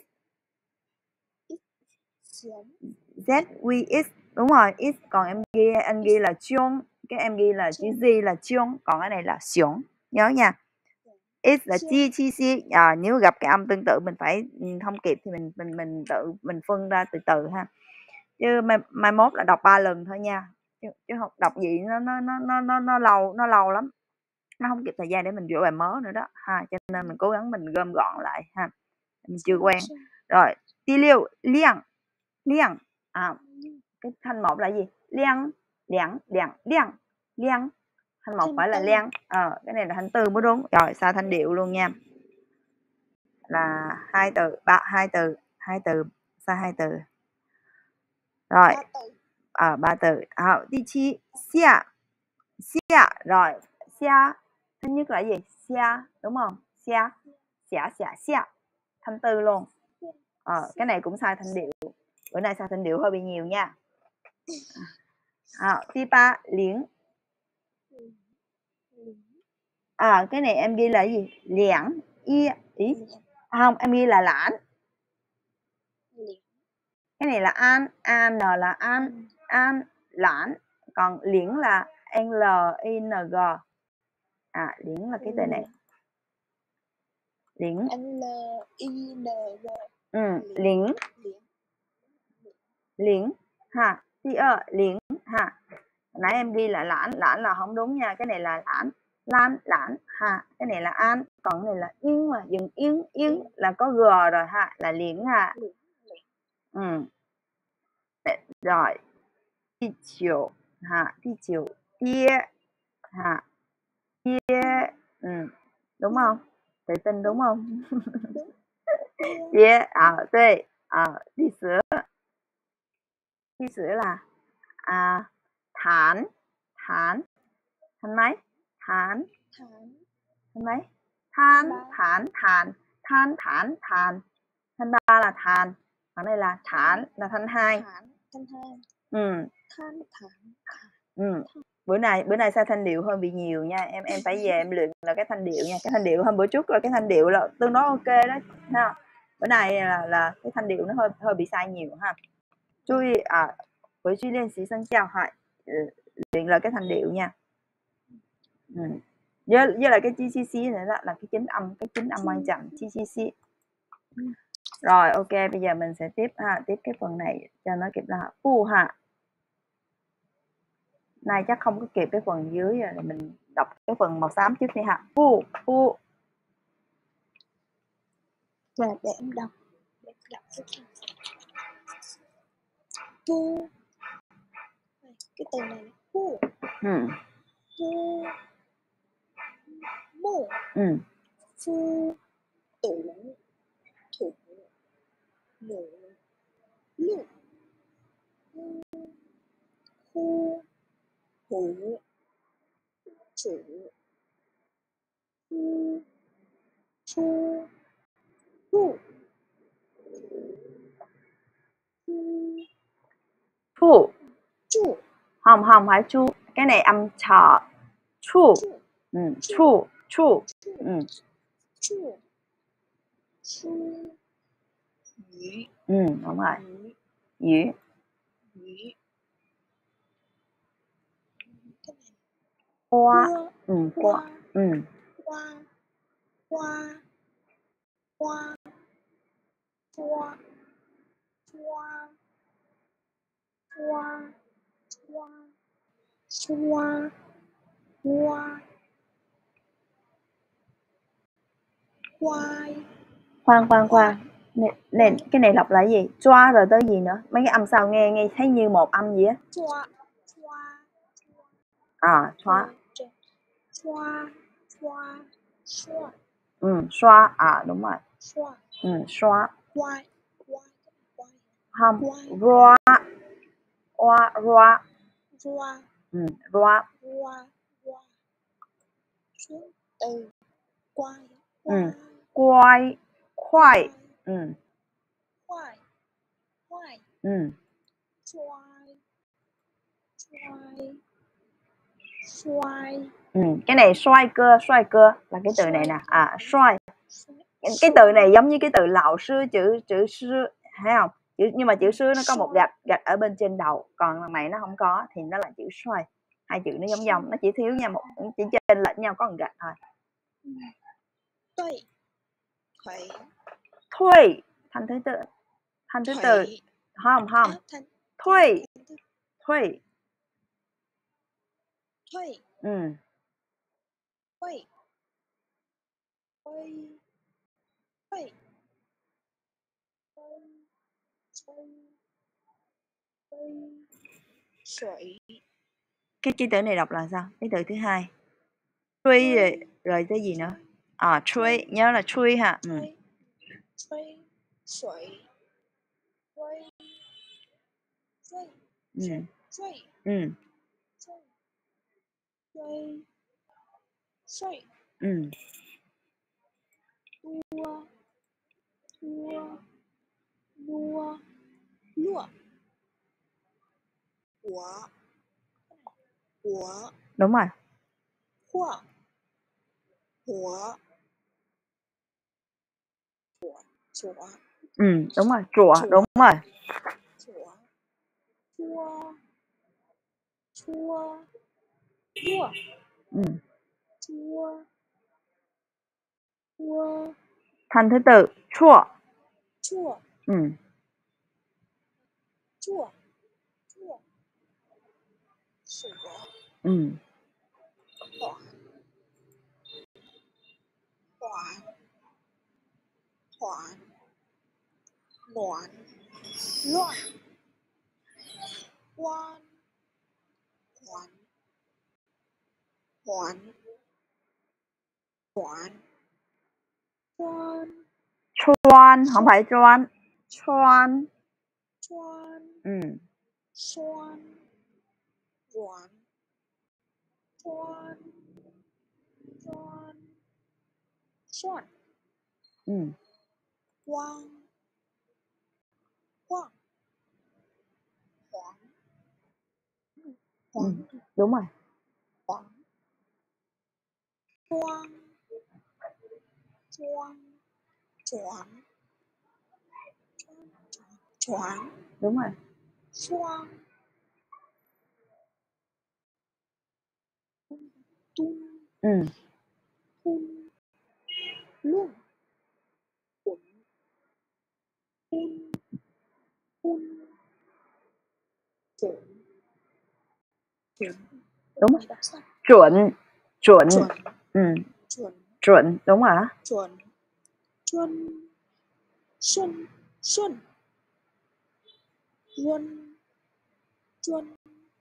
xiển Z W X. Đúng rồi, X. Còn em ghi anh ghi là chuông, cái em ghi là chữ Z là chuông, còn cái này là xiong. Nhớ nha. X là chi chi si. À, nếu gặp cái âm tương tự mình phải không kịp thì mình mình mình tự mình phân ra từ từ ha. Chứ mai, mai mốt là đọc ba lần thôi nha. Chứ, chứ không đọc gì nó nó nó nó nó nó lâu nó lâu lắm. Nó không kịp thời gian để mình dựa bài mới nữa đó ha, cho nên mình cố gắng mình gom gọn lại ha. Mình chưa quen. Rồi, ti liêu liang. Liang. À, cái thanh một là gì? Liang, liang, liang, liang, liang. Thanh một phải là liang. Ờ, cái này là thanh tư mới đúng. Rồi, xa thanh điệu luôn nha. Là hai từ, ba hai từ, hai từ, xa hai từ. Rồi. À, ba từ. À,第七 xia. Xia. Rồi, xia thanh nhất là gì? Xia, đúng không? Xia, xia, xia, xia. Thanh tư luôn. Ờ, cái này cũng sai thanh điệu. Bữa nay sai thanh điệu hơi bị nhiều nha. À, thứ ba liễn. À, cái này em ghi là gì? Liễn, y, ý. Không, em ghi là lãn. Cái này là an, an là an, an, lãn. Còn liễn là L I N G. À, liễn là cái từ này. Liễn. L I N G. Ừ, liễn. Liễn ha. Tí ơ, liễn ha. Nãy em ghi là lãn, lãn là không đúng nha. Cái này là lãn, lan, lãn ha. Cái này là an, còn cái này là yên mà, dừng yên, yên là có g rồi ha, là liễn ha. Ừ. Rồi. Đi chiều ha, đi chiều. Tia ha. Tia. Ừ. Đúng không? Tự tin đúng không? Tia, à,对, à, đi sửa. Đi sửa là à, thản, thản. Thanh mấy? Thản. Thanh mấy? Than, thản, thản, than, thản, thản. Thanh ba là thàn, còn đây là thản là thanh hai. Thanh hai. Ừ. Than thản. Ừ. Bữa nay bữa nay sai thanh điệu hơi bị nhiều nha, em em phải về em luyện là cái thanh điệu nha. Cái thanh điệu hôm bữa trước là cái thanh điệu là tương đối ok đó ha. Bữa nay là là cái thanh điệu nó hơi hơi bị sai nhiều ha. Chú ý à, buổi chiều練習聲教ha, luyện là cái thanh điệu nha. Ừ. Với, với lại cái chi chi xí này đó là cái chính âm, cái chính âm quan trọng, chi chi xí. Rồi ok, bây giờ mình sẽ tiếp ha, tiếp cái phần này cho nó kịp là pu ha. Nay chắc không có kịp cái phần dưới rồi, mình đọc cái phần màu xám trước đi ha. Pu pu. Và để em đọc. Để em đọc cái phần. Pu. Cái từ này là pu. Ừ. Pu. Mù. Ừ. Phu. Tủ. Thủ. Nổ. Lụ. Khu. Hủ. Chủ. Phu. Chu. Phu. Phu. Chu. Không không phải chu, cái này âm trọ. Chu. Ừ. Chu. Chu. Ừ. Chu. Chu. Nhĩ. Ừ, đúng rồi. Nhĩ. Nhĩ. Hoa. Ừ, hoa. Ừ. Hoa. Hoa. Hoa. Hoa. Hoa. Hoa. Hoa. Hoa. Hoa. Khoai. Khoan khoan khoan. Này, cái này đọc là gì? Choa rồi tới gì nữa? Mấy cái âm sao nghe nghe thấy như một âm gì á? Choa. Choa. À, choa. Choa. Choa. Xoa. Ừ, xoa. À đúng rồi. Xoa. Ừ, xoa. Quai. Quai. Không. Roa. Oa. Roa. Roa. Ừ, roa. Roa. Roa. Tỉ. Ừ. Quay. Ừ. Quay. Khoai. Ừ. Khoai. Khoai. Ừ. Xoay. Xoay. Xoay. Ừ. Cái này xoay cơ, xoay cơ là cái từ này nè. À, xoay. Cái từ này giống như cái từ lão sư, chữ chữ sư, thấy không? Chữ, nhưng mà chữ sư nó có một gạch gạch ở bên trên đầu, còn lần này nó không có thì nó là chữ xoay. Hai chữ nó giống giống, nó chỉ thiếu nhau một, chỉ trên lệch nhau có một gạch thôi. Thuê. Thuê. Thuê. Thành thứ tự. Thành thứ tự. Không, không. Thuê. Thuê. Thuê. Ừ. Thuê. Thuê. Thuê. Sợi. Cái chữ tử này đọc là sao? Cái từ thứ hai. Truy rồi, rồi cái gì nữa? À, truy, nhớ là truy ha. Ừ. Truy. Sợi. Truy. Truy. Ừ. Truy. Ừ. Truy. Truy. Ừ. Lua. Lua. Lua. Lua. Của. Của. Đúng rồi. Của. Của. Của. Chùa. Ừ, đúng rồi. Chùa, đúng rồi. Chùa. Chua. Chua. Chua. Ừ. Chua. Chua. Thành thứ tự. Chua. Chua. Ừ. Chua. Chua. Sủa. Ừ. Toán. Toán. Toán. Loạn. Loạn. Quan. Hoán. Hoán. Hoán. Hoán. Choan, không phải choan. Choan. Choan. Ừ. Xoan. Doán. Choan. Choan. Xoan. Ừ. Quang. Quang. Hoáng. Hoáng. Ừ. Đúng rồi. Hoáng. Choang. Choang. Choáng. Choáng. Đúng rồi. Xoang. Tung. Ừ. Tung. Luôn. Quẩn. Tung. Tung. Chuẩn. Chuẩn. Đúng rồi. Chuẩn. Chuẩn. Chuẩn. Ừ. Chuẩn. Chuẩn, đúng rồi á. Chuẩn. Xuân. Xuân. Xuân. Luân. Chuân.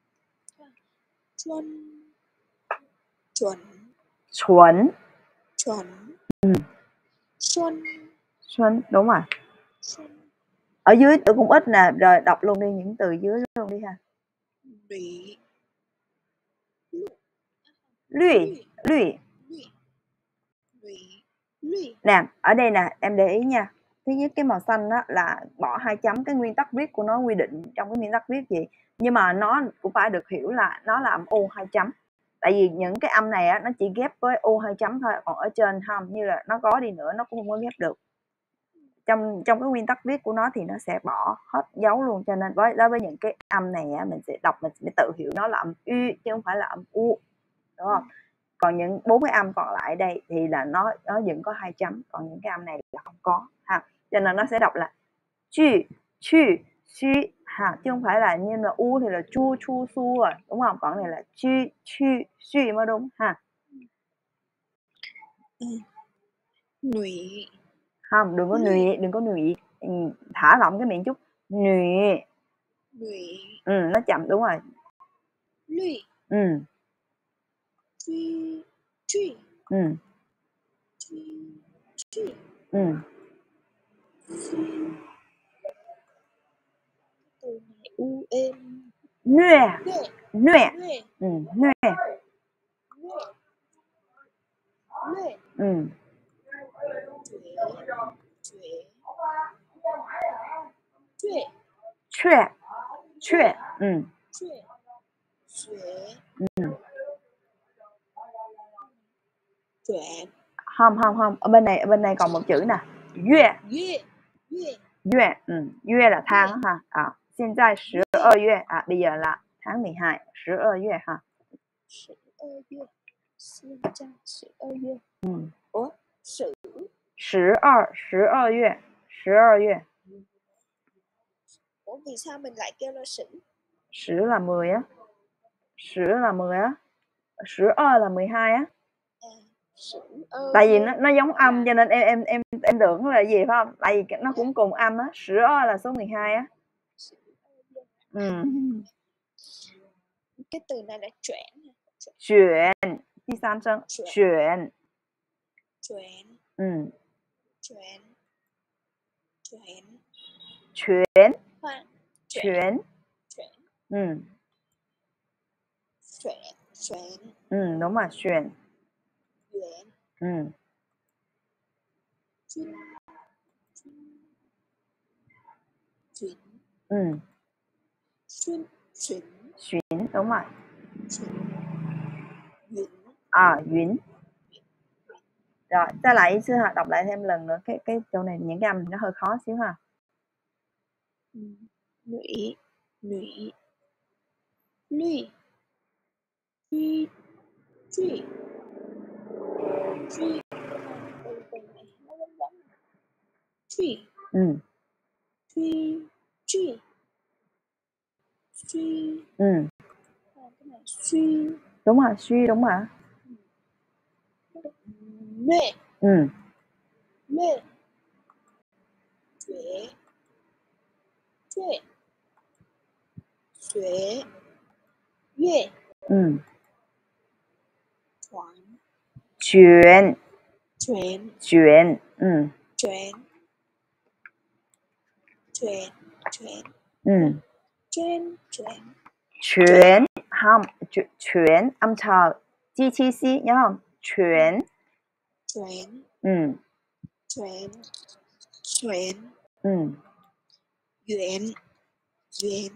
Chuân. Chuẩn. Chuẩn. Chuẩn. Ừ. Xuân. Xuân, đúng rồi. Xuân. Ở dưới từ cũng ít nè, rồi đọc luôn đi những từ dưới luôn đi ha. Lụy. Lụy. Lụy. Lụy. Lụy. Nè, ở đây nè, em để ý nha. Thứ nhất cái màu xanh đó là bỏ hai chấm, cái nguyên tắc viết của nó quy định trong cái nguyên tắc viết gì. Nhưng mà nó cũng phải được hiểu là nó là âm u hai chấm. Tại vì những cái âm này á, nó chỉ ghép với u hai chấm thôi, còn ở trên không, như là nó có đi nữa nó cũng không có ghép được. Trong trong cái nguyên tắc viết của nó thì nó sẽ bỏ hết dấu luôn, cho nên với đối với những cái âm này á, mình sẽ đọc mình sẽ tự hiểu nó là âm y chứ không phải là âm u, đúng không? Còn những bốn cái âm còn lại đây thì là nó nó vẫn có hai chấm, còn những cái âm này là không có ha, cho nên nó sẽ đọc là chư chư xu ha, chứ không phải là như là u thì là chu chu su rồi, đúng không? Còn này là chư chư xu mới đúng ha. Lụy. Không, đừng có nụy, đừng có nụy, thả lỏng cái miệng chút. Nụy. Lụy. Ừ, nó chậm, đúng rồi. Lụy. Ừ. Truy. Truy. Ừ. Truy. Truy. Ừ. Từ này u êm. Nhuệ. Nhuệ. Nhuệ. Nhuệ. Ừ, nhuệ. Nhuệ. Luyện. Ừ. Chuyện. Chuyện. Chuyện. Ừ. Chuyện. Chuyện. Ừ. Chuyện. Không không không, ở bên này ở bên này còn một chữ nè. Yue. Yue. Yue. Yue. Ừ. Yue là tháng ha. À, hiện tại mười hai月 à, bây giờ là tháng mười hai, mười hai月 ha. mười hai月. Hiện tại mười hai月. Ừ. Ủa? Sử. mười hai, mười hai月, mười hai月. Ủa vì sao mình lại kêu là sử? mười là mười á. mười là mười á. mười hai là mười hai á. À, sử ơ. Tại vì nó nó giống âm cho nên em em em em tưởng là gì phải không? Tại vì nó cũng cùng âm á, mười hai là số mười hai á. Ừ. Cái từ này là chuyển. Chuyện,第三声 chuyện. Chuyển. Ừ. Chuyển. Chuyển. Chuyện. Khoan. Chuyện. Chuyển. Ừ. Chuyển. Chuyển. Ừ, đúng rồi, chuyện. Chuyển. Ừ. Chuyên. Chuyên. Ừ. Chuyên. Chuyên. Xuyến, đúng rồi. Chuyên. À, Yến. Rồi, ta lại sư hả, đọc lại thêm lần nữa cái cái chỗ này, những cái âm nó hơi khó xíu ha. Lũy. Lũy. Lũy. Truy. Truy. Truy. Từ từ này nó giống giống. Truy. Ừ. Truy. Truy. Truy. Ừ. Cái này suy. Đúng rồi, suy đúng rồi. Luyện. Ừ. Luyện. Xuế. Xuế. Xuế. Yue. Ừ. Choán. Chuyện. Chuyện. Chuyện. Ừ. Chuyện. Chuyện. Chuyện. Ừ. Chuyện. Chuyện. Chuyện. Không, chuyện, chuyện âm thờ chi chi si nhớ không? Chuyện. Chuyện. Ừ. Chuyện. Chuyện. Ừ. Duyện. Duyện.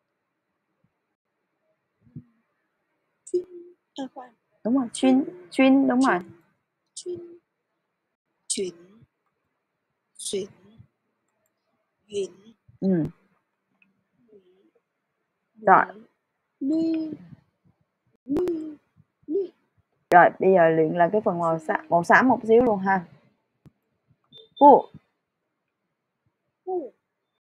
Chuyên. À khoan. Đúng rồi, chuyên, chuyên đúng rồi. Chuyên. Chuyên. Chuyên. Duyện. Ừ. Rồi. Ly. Ly. Ly. Rồi, bây giờ luyện là cái phần màu xám, màu xám một xíu luôn ha. Phu. Phu.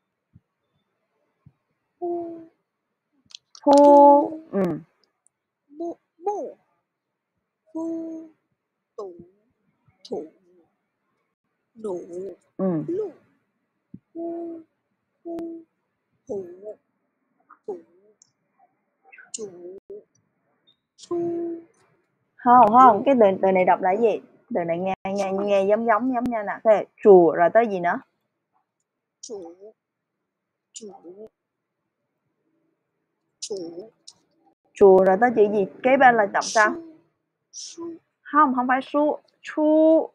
Phu. Phu. Ừ. Mụ. Mụ. Phu. Tủ. Thủ. Nụ. Ừ. Lụ. Phu. Phu. Hủ. Thủ. Chủ. Phu. Không, không, cái từ, từ này đọc là gì? Từ này nghe nghe nghe giống giống giống nha nè. Cái chùa rồi tới gì nữa? Chủ. Chủ. Chủ. Chùa rồi tới chữ gì? Kế bên là đọc sao? Su. Không, không phải su. Chu.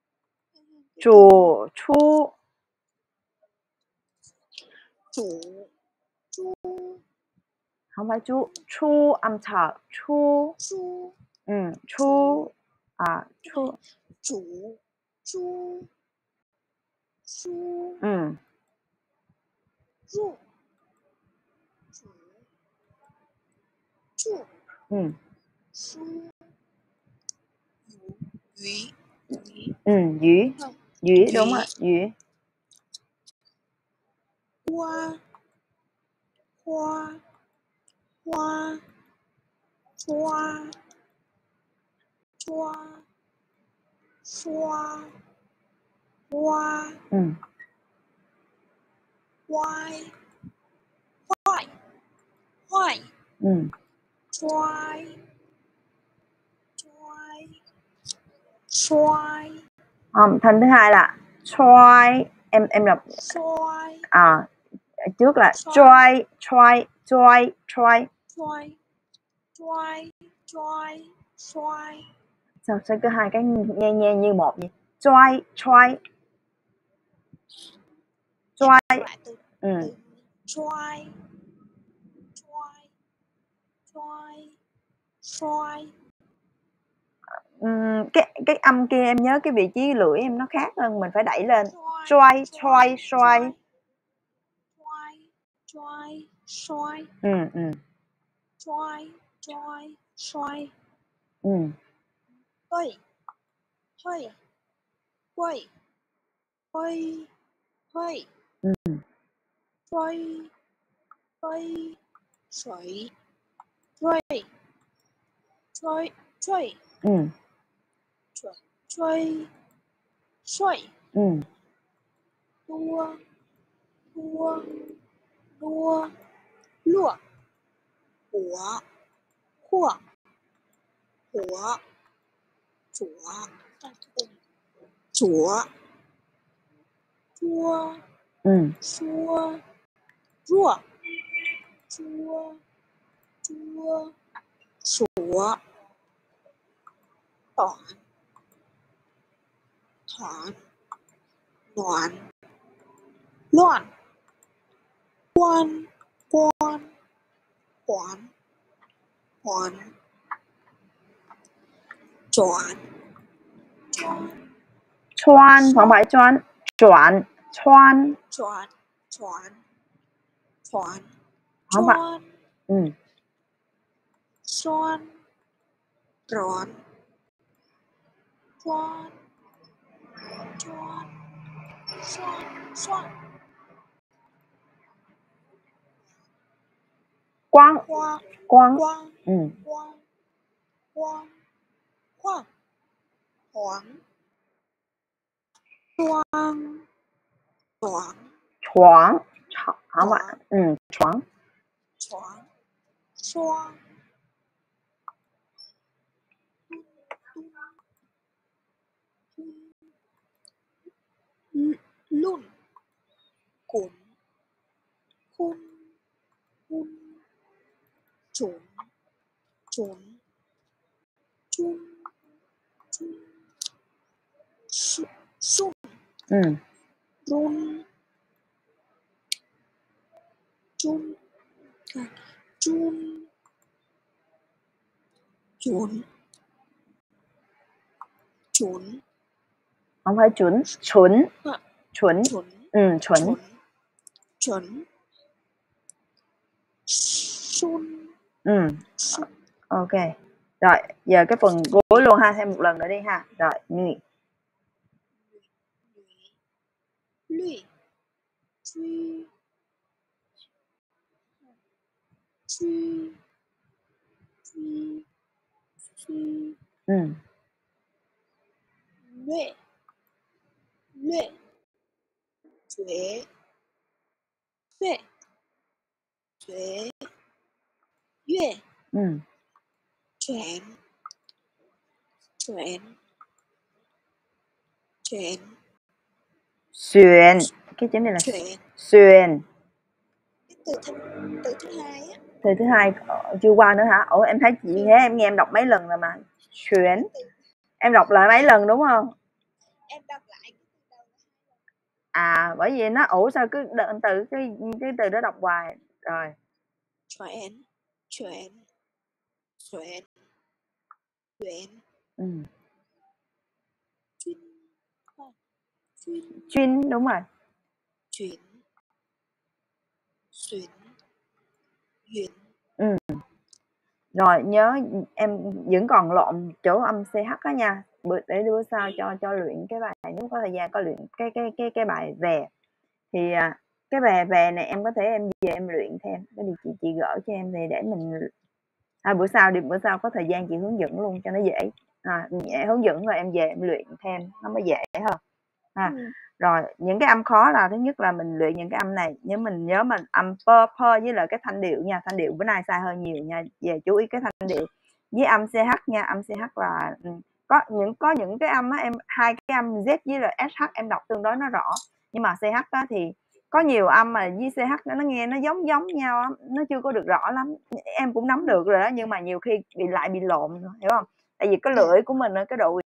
Chùa. Chu. Chủ. Chu. Không phải chú. Chu âm thở. Chu. Chu. Ừ. Chu. À. Chu. Chủ. Chu. Chu. Ừ. Ru. Chủ. Chu. Ừ. Su. Dũy. Dũy. Ừ. Dũy. Không. Dũy đúng rồi. Dũy. Hoa. Hoa. Hoa. Hoa. Hoa. Hoa. Hoa. Ừ. Hoài. Hoài. Hoài. Ừ. Xoài. Xoài. Xoài. Um, thành thứ hai là try. Em em đọc Xoài. à, trước là try try try try. Xoài. Xoài. Xoài. Xoài. Sao sao cứ hai cái nghe nghe như một vậy? Try, try. Try. Lại từ Ừ. từ try try try try. Ừm, cái cái âm kia em nhớ cái vị trí lưỡi em nó khác hơn, mình phải đẩy lên. Try, try, try. Try try try Ừ, ừ, try try try. ừ. Hơi hơi hơi hơi hơi Ừ. hơi hơi水追追追 Ừ. 追追追 Ừ. đua đua đua lụa của của của chúa chúa chua Ừ. chua rua chua chua sủa tỏi thoảng loạn loạn quan quan quán quán choán choán Choan, không phải choan, choạn, choan. choán choán choán Không phải. choán Ừ. xoan rón choán choán xoan xoan Quang, khoa quang. quang Ừ. quang quang khoang thoáng toang toáng Choáng, không phải. toáng Ừ, choáng. choáng xoang lun cuốn khôn khôn trốn trốn chun chun sung Ừ. run chun chun trốn trốn Không phải chuẩn, chuẩn, chuẩn. chuẩn Ừ, chuẩn. chuẩn chuẩn sun Ừ. sun Ok. Rồi, giờ cái phần cuối luôn ha, thêm một lần nữa đi ha. Rồi, nhụy. lụy truy truy truy truy Ừ. luyện luyện thuế thuế thuế luyện Ừ. chuyển chuyển chuyển Xuyên. Cái chữ này là chuyển xuyên. cái từ thứ từ thứ hai á. Từ thứ hai chưa qua nữa hả? Ủa em thấy chị thế em nghe em đọc mấy lần rồi mà. Xuyên. Em đọc lại mấy lần đúng không? Em đọc lại cái từ đầu. À, bởi vì nó ủa sao cứ đợi từ cái cái từ đó đọc hoài. Rồi. Chuyển chuyển chuyển chuyển Ừ. chuyên chuyên Chuyên đúng rồi. chuyển chuyển chuyển Ừ. Rồi nhớ em vẫn còn lộn chỗ âm xê hát đó nha. Bữa để bữa sau cho cho luyện cái bài, nếu có thời gian có luyện cái cái cái cái bài về. Thì à, cái bài về này em có thể em về em luyện thêm. Cái gì chị chị gửi cho em thì để mình à, bữa sau đi bữa sau có thời gian chị hướng dẫn luôn cho nó dễ. À, hướng dẫn rồi em về em luyện thêm nó mới dễ hơn. À, ừ. rồi những cái âm khó là thứ nhất là mình luyện những cái âm này, nhớ mình nhớ mình âm pơ pơ với lại cái thanh điệu nha, thanh điệu bữa nay sai hơi nhiều nha, về chú ý cái thanh điệu với âm xê hát nha. Âm xê hát là có những có những cái âm á em, hai cái âm Z với lại ét hát em đọc tương đối nó rõ, nhưng mà xê hát á thì có nhiều âm mà với xê hát nó nghe nó giống giống nhau, nó chưa có được rõ lắm, em cũng nắm được rồi đó, nhưng mà nhiều khi bị lại bị lộn, hiểu không? tại vì cái Dạ. lưỡi của mình á, cái độ